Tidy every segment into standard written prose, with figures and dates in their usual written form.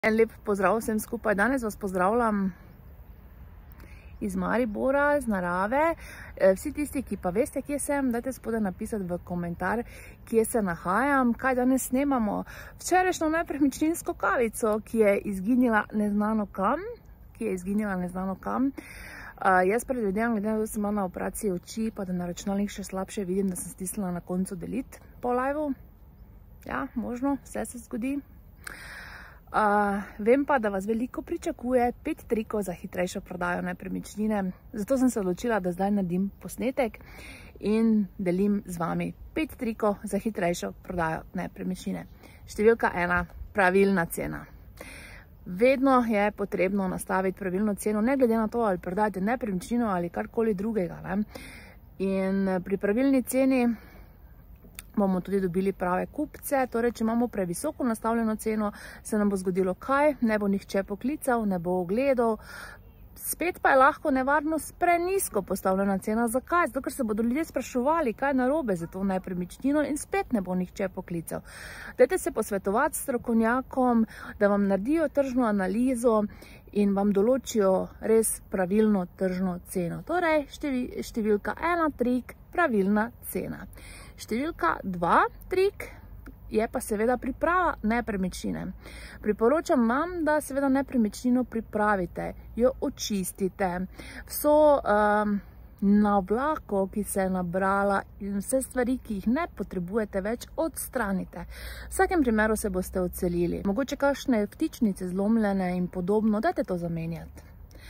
En lep pozdrav vsem skupaj. Danes vas pozdravljam iz Maribora, z narave. Vsi tisti, ki pa veste, kje sem, dajte spodaj napisati v komentar, kje se nahajam, kaj danes snemamo. Včerajšnjo nepremičninsko kavico, ki je izginila neznano kam. Jaz predvidevam, glede na to, da sem na operaciji oči, pa da na računalnik še slabše vidim, da sem stisnila na koncu delete po liveu. Ja, možno, vse se zgodi. Vem pa, da vas veliko pričakuje 5 trikov za hitrejšo prodajo nepremičnine. Zato sem se odločila, da zdaj naredim posnetek in delim z vami 5 trikov za hitrejšo prodajo nepremičnine. Številka 1. Pravilna cena. Vedno je potrebno nastaviti pravilno ceno, ne glede na to, ali prodajate nepremičnino ali karkoli drugega. In pri pravilni ceni bomo tudi dobili prave kupce. Torej, če imamo previsoko nastavljeno ceno, se nam bo zgodilo kaj? Ne bo nihče poklical, ne bo ogledal. Spet pa je lahko nevarnost prenizko postavljena cena. Zakaj? Zato, ker se bodo ljudje spraševali, kaj je narobe za to nepremičnino in spet ne bo nihče poklical. Dajte se posvetovati s strokovnjakom, da vam naredijo tržno analizo in vam določijo res pravilno tržno ceno. Torej, številka 1, trik, pravilna cena. Številka 2, trik, je pa seveda priprava nepremičnine. Priporočam vam, da seveda nepremičnino pripravite, jo očistite. Vso navlako, ki se je nabrala in vse stvari, ki jih ne potrebujete več, odstranite. V vsakem primeru se boste odselili. Mogoče kakšne vtičnice zlomljene in podobno, dajte to zamenjati.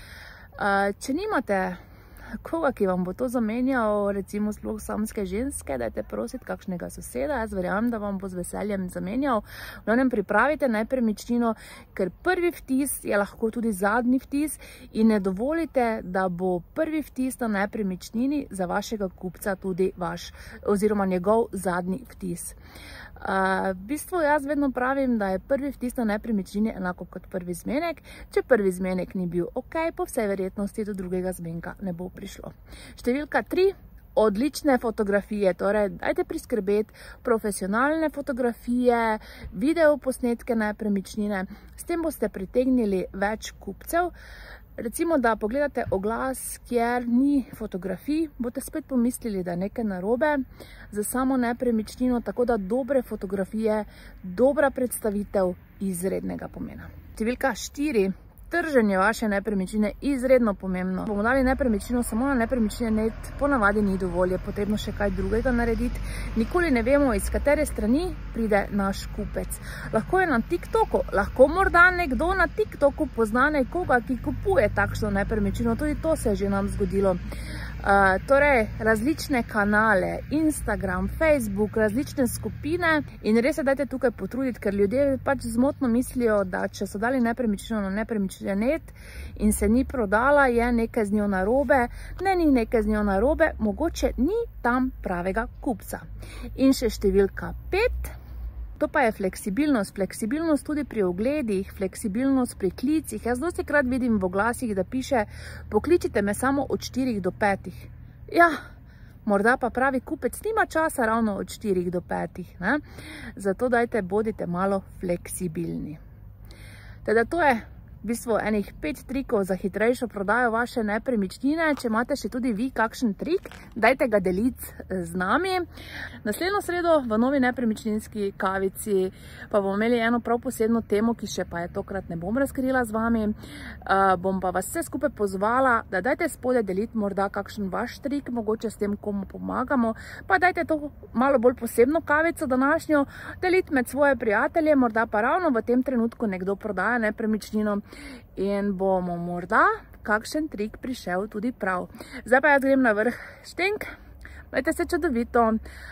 Če nimate koga, ki vam bo to zamenjal, recimo sploh samske ženske, dajte prositi kakšnega soseda, jaz verjamem, da vam bo z veseljem zamenjal. V glavnem pripravite nepremičnino, ker prvi vtis je lahko tudi zadnji vtis in ne dovolite, da bo prvi vtis na nepremičnini za vašega kupca tudi vaš oziroma njegov zadnji vtis. V bistvu jaz vedno pravim, da je prvi vtis na nepremičnini enako kot prvi zmenek. Če prvi zmenek ni bil ok, po vsej verjetnosti do drugega zmenka ne bo prišlo. Številka 3. Odlične fotografije. Torej, dajte priskrbeti profesionalne fotografije, video posnetke nepremičnine. S tem boste pritegnili več kupcev. Recimo, da pogledate oglas, kjer ni fotografij, boste spet pomislili, da je nekaj narobe za samo nepremičnino, tako da dobre fotografije, dobra predstavitev izrednega pomena. Številka 4. Trženje vaše nepremičnine izredno pomembno. Bomo dali nepremičnino samo na nepremičnine.net, ponavadi ni dovolj, je potrebno še kaj drugega narediti. Nikoli ne vemo, iz katere strani pride naš kupec. Lahko je na TikToku, lahko morda nekdo na TikToku pozna nekoga, ki kupuje takšno nepremičnino, tudi to se je že nam zgodilo. Torej, različne kanale, Instagram, Facebook, različne skupine in res se dajte tukaj potruditi, ker ljudje pač zmotno mislijo, da če so dali nepremičnino na nepremičnine.net in se ni prodala, je nekaj z njo narobe. Ne, ni nekaj z njo narobe, mogoče ni tam pravega kupca. In še številka 5. To pa je fleksibilnost. Fleksibilnost tudi pri ogledih, fleksibilnost pri klicih. Jaz dostikrat vidim v oglasih, da piše, pokličite me samo od 4 do 5. Ja, morda pa pravi kupec nima časa ravno od 4 do 5. Zato dajte, bodite malo fleksibilni. Teda to je v bistvu enih 5 trikov za hitrejšo prodajo vaše nepremičnine. Če imate še tudi vi kakšen trik, dajte ga deliti z nami. Naslednjo sredo v novi nepremičninski kavici pa bomo imeli eno prav posebno temo, ki še pa je tokrat ne bom razkrila z vami. Bom pa vas vse skupaj pozvala, da dajte spodaj deliti morda kakšen vaš trik, mogoče s tem komu pomagamo, pa dajte to malo bolj posebno kavico današnjo deliti med svoje prijatelje, morda pa ravno v tem trenutku nekdo prodaja nepremičnino in bomo morda kakšen trik prišel tudi prav. Zdaj pa jaz grem na vrh štenk. Dajte se čudovito.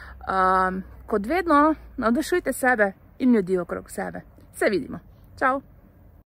Kot vedno, navdušujte sebe in ljudi okrog sebe. Se vidimo. Čau!